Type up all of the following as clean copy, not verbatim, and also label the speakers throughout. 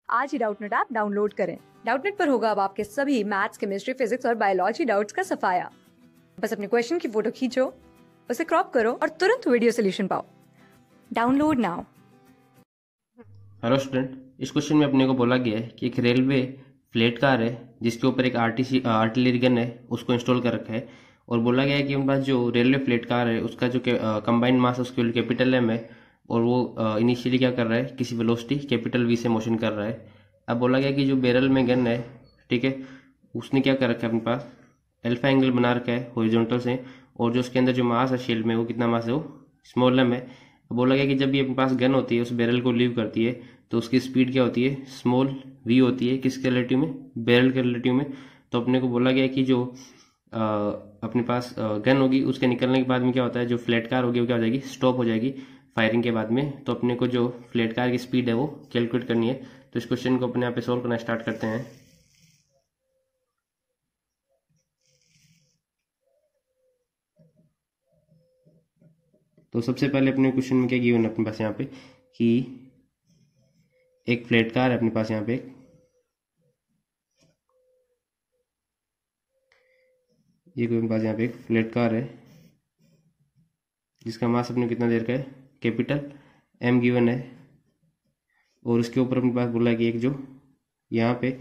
Speaker 1: आज ही Doubtnut app download करें। डाउटनेट पर होगा अब आपके सभी मैथ्स, केमिस्ट्री, फिजिक्स और बायोलॉजी डाउट्स का सफाया। बस अपने क्वेश्चन की फोटो खींचो, उसे क्रॉप करो और तुरंत वीडियो सोल्यूशन पाओ। Download now.
Speaker 2: हेलो स्टूडेंट, इस क्वेश्चन में अपने को बोला गया है कि एक रेलवे फ्लैट कार है जिसके ऊपर एक आर्टिलरी गन है, उसको इंस्टॉल कर रखा है। और बोला गया है कि उनके पास जो रेलवे फ्लैट कार है उसका जो कंबाइंड मास है उसकी वैल्यू कैपिटल एम है। और वो इनिशियली क्या कर रहा है, किसी वेलोसिटी कैपिटल वी से मोशन कर रहा है। अब बोला गया कि जो बैरल में गन है, ठीक है, उसने क्या कर रखा है, अपने पास अल्फा एंगल बना रखा है हॉरिजॉन्टल से। और जो उसके अंदर जो मास है शील्ड में, वो कितना मास है, वो स्मॉल एम है। बोला गया कि जब ये अपने पास गन होती है उस बैरल को लीव करती है तो उसकी स्पीड क्या होती है, स्मॉल वी होती है। किसके रिलेटिव में, बैरल के रिलेटिव में। तो अपने को बोला गया कि जो अपने पास गन होगी उसके निकलने के बाद में क्या होता है, जो फ्लैट कार होगी वो क्या हो जाएगी, स्टॉप हो जाएगी फायरिंग के बाद में। तो अपने को जो फ्लैट कार की स्पीड है वो कैलकुलेट करनी है। तो इस क्वेश्चन को अपने यहाँ पे सोल्व करना स्टार्ट करते हैं। तो सबसे पहले अपने क्वेश्चन में क्या गिवन है अपने पास यहाँ पे, कि एक फ्लैट कार है अपने पास यहाँ पे, ये कोई पास यहाँ पे एक फ्लैट कार है जिसका मास अपने कितना देर का है, कैपिटल एम गिवन है। और उसके ऊपर अपने पास बोला है कि एक जो यहाँ पे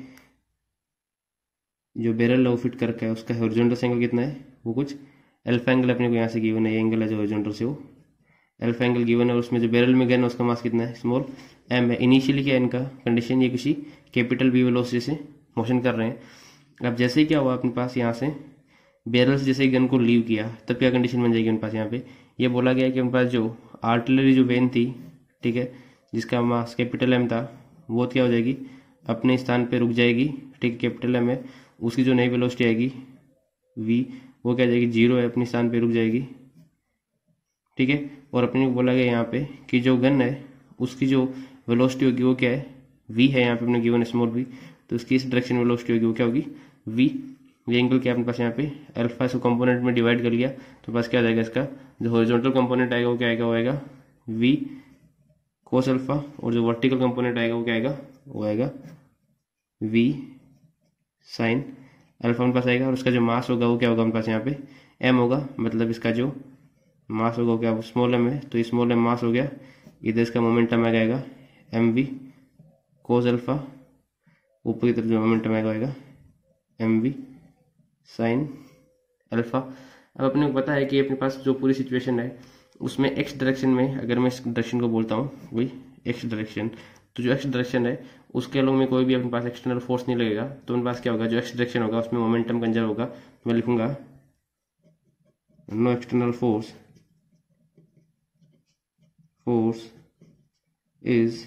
Speaker 2: जो बैरल है वो फिट कर रखा है, उसका हॉरिजॉन्टल एंगल कितना है, वो कुछ अल्फा एंगल अपने को यहाँ से गिवन है। ये एंगल है जो हॉरिजॉन्टल से, वो अल्फा एंगल गिवन है। और उसमें जो बैरल में गन है उसका मास कितना है, स्मॉल एम है। इनिशियली क्या है इनका कंडीशन, ये किसी कैपिटल वी वेलोसिटी से मोशन कर रहे हैं। अब जैसे ही क्या हुआ अपने पास, यहाँ से बैरल से जैसे ही गन को लीव किया तब क्या कंडीशन बन जाएगी उनके पास। यहाँ पे ये बोला गया कि उनके पास जो आर्टिलरी जो वेन थी, ठीक है, जिसका मास कैपिटल एम था, वो क्या हो जाएगी, अपने स्थान पे रुक जाएगी। ठीक है, कैपिटल एम है, उसकी जो नई वेलोसिटी आएगी वी, वो क्या जाएगी, जीरो है, अपने स्थान पे रुक जाएगी। ठीक है। और अपने को बोला गया यहाँ पे कि जो गन है उसकी जो वेलोसिटी होगी वो क्या है, वी है। यहाँ पे अपने गिवन है स्मॉल वी, तो उसकी इस डायरेक्शन में वेलोसिटी होगी वो क्या होगी, वी। ये एंगल क्या अपने पास यहाँ पे अल्फा से कंपोनेंट में डिवाइड कर लिया तो पास क्या आ जाएगा, इसका जो हॉरिजॉन्टल कंपोनेंट आएगा वो क्या आएगा, वो आएगा वी कोस अल्फा। और जो वर्टिकल कंपोनेंट आएगा वो क्या आएगा, वो आएगा वी साइन अल्फा अपने पास आएगा। और उसका जो मास होगा वो क्या होगा अपने पास यहाँ पे, एम होगा। मतलब इसका जो मास होगा वो क्या, स्मॉल एम है, तो ये स्मॉल एम मास हो गया। इधर इसका मोमेंटम आएगा एम वी कोस अल्फा, ऊपर की तरफ जो मोमेंटम आएगा एम वी साइन अल्फा। अब अपने को पता है कि अपने पास जो पूरी सिचुएशन है उसमें एक्स डायरेक्शन में, अगर मैं इस डायरेक्शन को बोलता हूँ वही एक्स डायरेक्शन, तो जो एक्स डायरेक्शन है उसके अलोंग में कोई भी अपने पास एक्सटर्नल फोर्स नहीं लगेगा। तो अपने पास क्या होगा, जो एक्स डायरेक्शन होगा उसमें मोमेंटम कंजर्व होगा। मैं लिखूंगा no external force is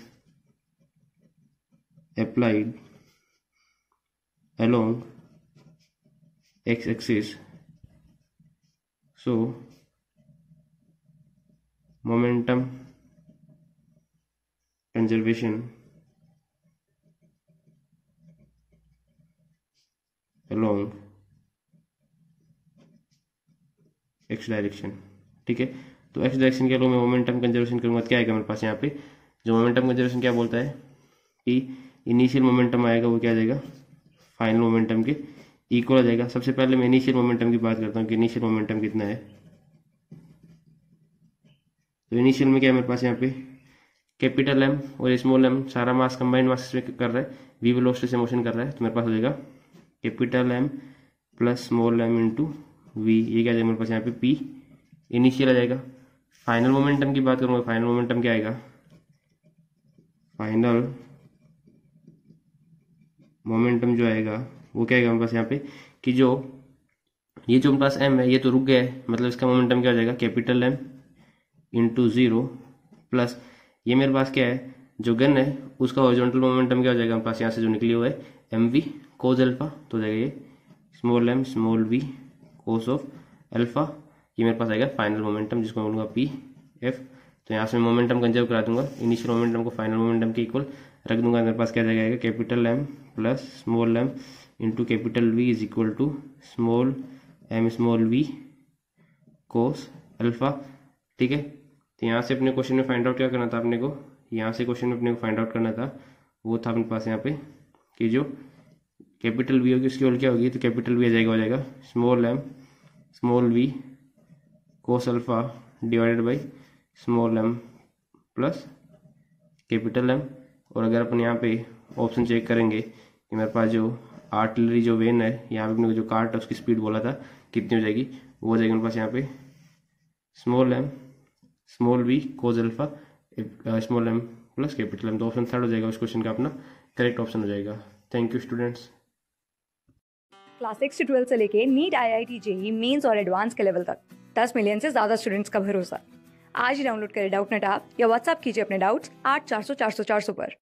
Speaker 2: applied along x-axis, so momentum conservation along x direction. ठीक है, तो एक्स डायरेक्शन के अलोंग में मोमेंटम कंजर्वेशन करूंगा तो क्या आएगा मेरे पास यहाँ पे, जो मोमेंटम कंजर्वेशन क्या बोलता है कि इनिशियल मोमेंटम आएगा वो क्या आ जाएगा, फाइनल मोमेंटम के इक्वल आ जाएगा। सबसे पहले मैं इनिशियल मोमेंटम की बात करता हूँ कि इनिशियल मोमेंटम कितना है। तो इनिशियल में क्या है मेरे पास यहाँ पे, कैपिटल एम और स्मॉल एम, सारा मास कंबाइंड मास में कर रहा है, वी वेलोसिटी से मोशन कर रहा है। तो मेरे पास हो जाएगा capital M plus small M into V. ये क्या आ जाएगा मेरे पास यहाँ पे, पी इनिशियल आ जाएगा। फाइनल मोमेंटम की बात करूंगा, फाइनल मोमेंटम क्या आएगा, फाइनल मोमेंटम जो आएगा वो क्या आएगा हमारे पास यहाँ पे, कि जो ये जो हमारे पास एम है ये तो रुक गया है, मतलब इसका मोमेंटम क्या हो जाएगा, capital M into zero plus ये मेरे पास क्या है, जो गन है उसका हॉरिजॉन्टल मोमेंटम क्या हो जाएगा हमारे पास, यहाँ से जो निकली हुआ है एम वी कोस अल्फा। तो हो जाएगा ये small M small V cos of alpha. ये मेरे पास आएगा फाइनल मोमेंटम, जिसको मैं बोलूँगा पी एफ। तो यहाँ से मैं मोमेंटम कंजर्व करा दूंगा, इनिशियल मोमेंटम को फाइनल मोमेंटम के इक्वल रख दूंगा। मेरे पास क्या जाएगा, capital M plus small M into capital V is equal to small M small V cos alpha. ठीक है, तो यहाँ से अपने क्वेश्चन में फाइंड आउट क्या करना था अपने को, यहाँ से क्वेश्चन में अपने को फाइंड आउट करना था वो था अपने पास यहाँ पे कि जो कैपिटल वी होगी उसकी वैल्यू क्या होगी, तो कैपिटल वी हो जाएगा small V cos alpha divided by small M plus capital M. और अगर अपन यहाँ पे ऑप्शन चेक करेंगे कि मेरे पास जो आर्टिलरी जो वेन है, यहाँ पे अपने को जो कार्ट है उसकी स्पीड बोला था कितनी हो जाएगी, वो हो जाएगी मेरे पास यहाँ पे small M small V cos alpha small M plus capital M. तो ऑप्शन थर्ड हो जाएगा उस क्वेश्चन का अपना करेक्ट ऑप्शन हो जाएगा। Thank you students.
Speaker 1: क्लास 6 से 12 से लेके नीट, IIT, JEE मेंस और एडवांस के लेवल तक 10 मिलियन से ज्यादा स्टूडेंट्स का भरोसा। आज ही डाउनलोड करें डाउटनेट ऐप या व्हाट्सएप कीजिए अपने डाउट्स 8400 400 400 पर।